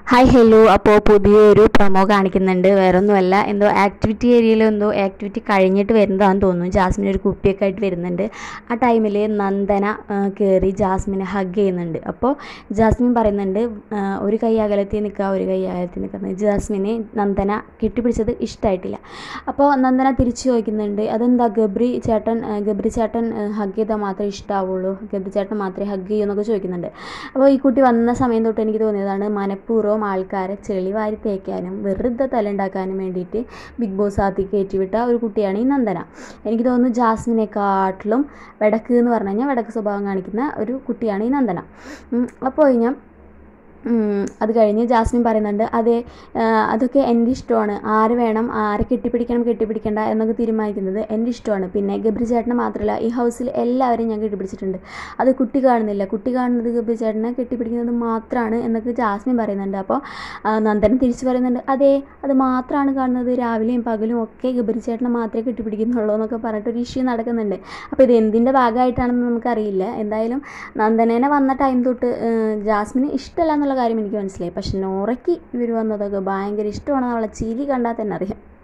Hi hello. അപ്പോൾ പുതിയൊരു promo കാണിക്കുന്നുണ്ട്. വേറൊന്നുമല്ല, എന്തോ ആക്ടിവിറ്റി ഏരിയയിൽ എന്തോ ആക്ടിവിറ്റി കഴിഞ്ഞിട്ട് വരുന്നതാണെന്ന് തോന്നുന്നു. ജാസ്മിൻ ഒരു കുപ്പിയൊക്കെ ആയിട്ട് വരുന്നുണ്ട്. ആ ടൈമിൽ നന്ദന കയറി ജാസ്മിനെ ഹഗ് ചെയ്യുന്നുണ്ട്. അപ്പോൾ ജാസ്മിൻ പറയുന്നുണ്ട് ഒരു കൈ അകലത്തിൽ നിൽക്കുക, ഒരു കൈ അകലത്തിൽ നിൽക്കുന്നത്. ജാസ്മിനെ നന്ദന കെട്ടിപ്പിടിച്ചത് ഇഷ്ടമായിട്ടില്ല. അപ്പോൾ നന്ദന തിരിച്ചു ചോദിക്കുന്നുണ്ട്, അതെന്താ ഗബ്രി ചേട്ടൻ ഹഗ് ചെയ്താൽ മാത്രമേ ഇഷ്ടമാവുള്ളൂ, ഗബ്രി ചേട്ടൻ മാത്രമേ ഹഗ് ചെയ്യൂ എന്നൊക്കെ ചോദിക്കുന്നുണ്ട്. അപ്പോൾ ഈ കുട്ടി വന്ന സമയം തൊട്ട് എനിക്ക് തോന്നിയതാണ് മനഃപൂർവ്വം ആൾക്കാരെ ചെളി വാരി തേക്കാനും വെറുതെ തലുണ്ടാക്കാനും വേണ്ടിയിട്ട് ബിഗ് ബോസ് ആദ്യം കയറ്റിവിട്ട ഒരു കുട്ടിയാണ് ഈ നന്ദന. എനിക്ക് തോന്നുന്നു ജാസ്മിനെക്കാട്ടിലും വെടക്ക് എന്ന് പറഞ്ഞു കഴിഞ്ഞാൽ വെടക്ക് സ്വഭാവം കാണിക്കുന്ന ഒരു കുട്ടിയാണ് ഈ നന്ദന. അപ്പോൾ അത് കഴിഞ്ഞ് ജാസ്മിൻ പറയുന്നുണ്ട്, അതെ അതൊക്കെ എൻ്റെ ഇഷ്ടമാണ്, ആര് വേണം ആരെ കെട്ടിപ്പിടിക്കണ്ട എന്നൊക്കെ തീരുമാനിക്കുന്നത് എൻ്റെ ഇഷ്ടമാണ്. പിന്നെ ഗബ്രി ചേട്ടനെ മാത്രമല്ല, ഈ ഹൗസിൽ എല്ലാവരെയും ഞാൻ കെട്ടിപ്പിടിച്ചിട്ടുണ്ട്. അത് കുട്ടി കാണുന്നില്ല, കുട്ടി കാണുന്നത് ഗബ്രി ചേട്ടനെ കെട്ടിപ്പിടിക്കുന്നത് മാത്രമാണ് എന്നൊക്കെ ജാസ്മിൻ പറയുന്നുണ്ട്. അപ്പോൾ നന്ദന തിരിച്ചു പറയുന്നുണ്ട്, അതെ അത് മാത്രമാണ് കാണുന്നത്, രാവിലെയും പകലും ഒക്കെ ഗബ്രി ചേട്ടനെ മാത്രമേ കെട്ടിപ്പിടിക്കുന്നുള്ളൂ എന്നൊക്കെ പറഞ്ഞിട്ടൊരു ഇഷ്യൂ നടക്കുന്നുണ്ട്. അപ്പോൾ ഇത് എന്തിൻ്റെ ഭാഗമായിട്ടാണെന്ന് നമുക്കറിയില്ല. എന്തായാലും നന്ദനേനെ വന്ന ടൈം തൊട്ട് ജാസ്മിന് ഇഷ്ടമല്ല എന്നുള്ള കാര്യം എനിക്ക് മനസ്സിലായി. പക്ഷെ നോറയ്ക്ക് ഇവർ വന്നതൊക്കെ ഭയങ്കര ഇഷ്ടമാണ്. അവളെ ചിരി കണ്ടാൽ തന്നെ അറിയാം.